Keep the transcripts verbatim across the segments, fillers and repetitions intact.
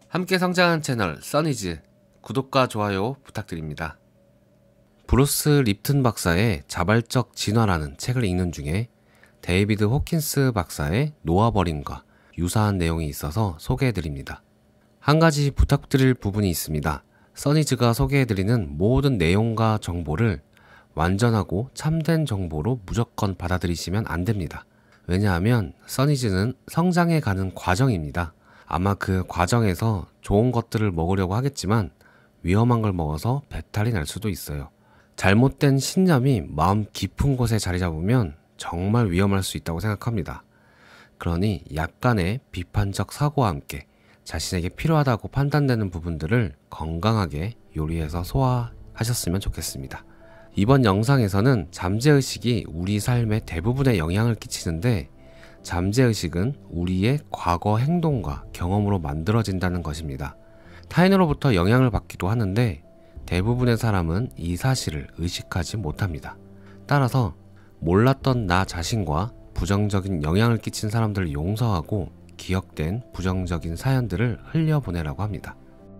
함께 성장하는 채널 써니즈 구독과 좋아요 부탁드립니다. 브루스 립튼 박사의 자발적 진화라는 책을 읽는 중에 데이비드 호킨스 박사의 놓아버림과 유사한 내용이 있어서 소개해드립니다. 한 가지 부탁드릴 부분이 있습니다. 써니즈가 소개해드리는 모든 내용과 정보를 완전하고 참된 정보로 무조건 받아들이시면 안 됩니다. 왜냐하면 써니즈는 성장해가는 과정입니다. 아마 그 과정에서 좋은 것들을 먹으려고 하겠지만 위험한 걸 먹어서 배탈이 날 수도 있어요. 잘못된 신념이 마음 깊은 곳에 자리 잡으면 정말 위험할 수 있다고 생각합니다. 그러니 약간의 비판적 사고와 함께 자신에게 필요하다고 판단되는 부분들을 건강하게 요리해서 소화하셨으면 좋겠습니다. 이번 영상에서는 잠재의식이 우리 삶의 대부분에 영향을 끼치는데, 잠재의식은 우리의 과거 행동과 경험으로 만들어진다는 것입니다. 타인으로부터 영향을 받기도 하는데 대부분의 사람은 이 사실을 의식하지 못합니다. 따라서 몰랐던 나 자신과 부정적인 영향을 끼친 사람들을 용서하고 기억된 부정적인 사연들을 흘려보내라고 합니다.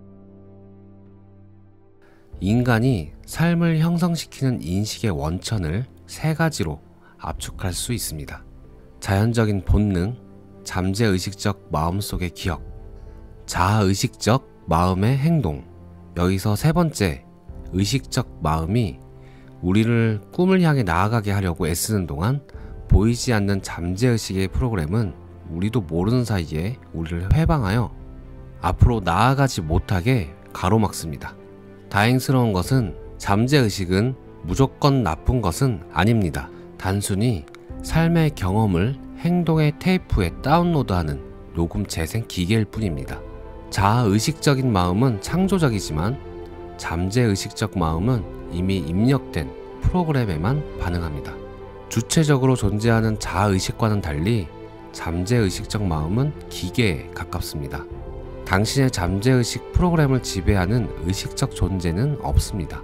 인간이 삶을 형성시키는 인식의 원천을 세 가지로 압축할 수 있습니다. 자연적인 본능, 잠재의식적 마음속의 기억, 자아의식적 마음의 행동. 여기서 세 번째, 의식적 마음이 우리를 꿈을 향해 나아가게 하려고 애쓰는 동안 보이지 않는 잠재의식의 프로그램은 우리도 모르는 사이에 우리를 회방하여 앞으로 나아가지 못하게 가로막습니다. 다행스러운 것은 잠재의식은 무조건 나쁜 것은 아닙니다. 단순히 삶의 경험을 행동의 테이프에 다운로드하는 녹음 재생 기계일 뿐입니다. 자아의식적인 마음은 창조적이지만 잠재의식적 마음은 이미 입력된 프로그램에만 반응합니다. 주체적으로 존재하는 자아의식과는 달리 잠재의식적 마음은 기계에 가깝습니다. 당신의 잠재의식 프로그램을 지배하는 의식적 존재는 없습니다.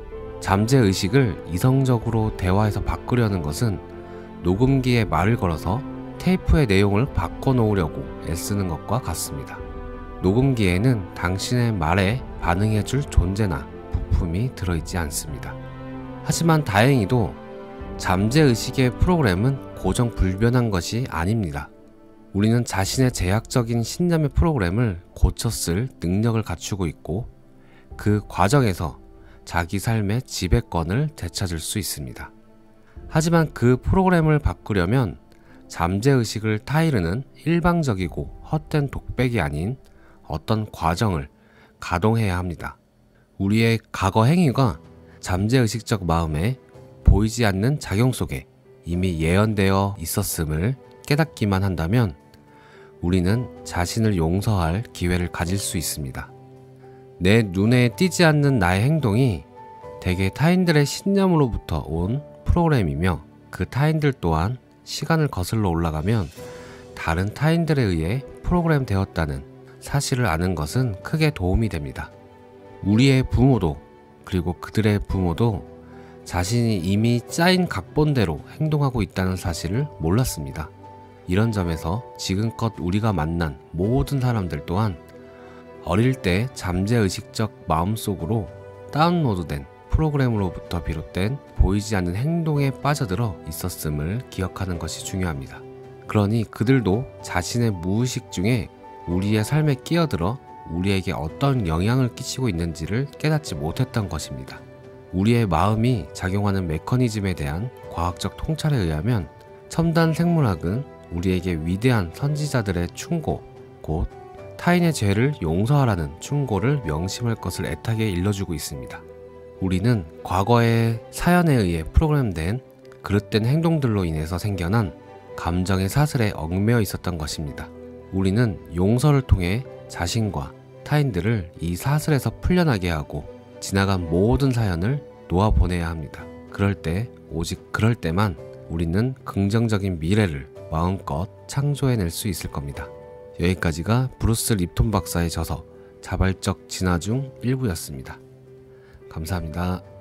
잠재의식을 이성적으로 대화해서 바꾸려는 것은 녹음기에 말을 걸어서 테이프의 내용을 바꿔놓으려고 애쓰는 것과 같습니다. 녹음기에는 당신의 말에 반응해줄 존재나 부품이 들어있지 않습니다. 하지만 다행히도 잠재의식의 프로그램은 고정불변한 것이 아닙니다. 우리는 자신의 제약적인 신념의 프로그램을 고쳐쓸 능력을 갖추고 있고, 그 과정에서 자기 삶의 지배권을 되찾을 수 있습니다. 하지만 그 프로그램을 바꾸려면 잠재의식을 타이르는 일방적이고 헛된 독백이 아닌 어떤 과정을 가동해야 합니다. 우리의 과거 행위가 잠재의식적 마음에 보이지 않는 작용 속에 이미 예언되어 있었음을 깨닫기만 한다면 우리는 자신을 용서할 기회를 가질 수 있습니다. 내 눈에 띄지 않는 나의 행동이 대개 타인들의 신념으로부터 온 프로그램이며, 그 타인들 또한 시간을 거슬러 올라가면 다른 타인들에 의해 프로그램 되었다는 사실을 아는 것은 크게 도움이 됩니다. 우리의 부모도 그리고 그들의 부모도 자신이 이미 짜인 각본대로 행동하고 있다는 사실을 몰랐습니다. 이런 점에서 지금껏 우리가 만난 모든 사람들 또한 어릴 때 잠재의식적 마음속으로 다운로드된 프로그램으로부터 비롯된 보이지 않는 행동에 빠져들어 있었음을 기억하는 것이 중요합니다. 그러니 그들도 자신의 무의식 중에 우리의 삶에 끼어들어 우리에게 어떤 영향을 끼치고 있는지를 깨닫지 못했던 것입니다. 우리의 마음이 작용하는 메커니즘에 대한 과학적 통찰에 의하면 첨단 생물학은 우리에게 위대한 선지자들의 충고, 곧 타인의 죄를 용서하라는 충고를 명심할 것을 애타게 일러주고 있습니다. 우리는 과거의 사연에 의해 프로그램된 그릇된 행동들로 인해서 생겨난 감정의 사슬에 얽매여 있었던 것입니다. 우리는 용서를 통해 자신과 타인들을 이 사슬에서 풀려나게 하고 지나간 모든 사연을 놓아보내야 합니다. 그럴 때, 오직 그럴 때만 우리는 긍정적인 미래를 마음껏 창조해낼 수 있을 겁니다. 여기까지가 브루스 립튼 박사의 저서 자발적 진화 중 일부였습니다. 감사합니다.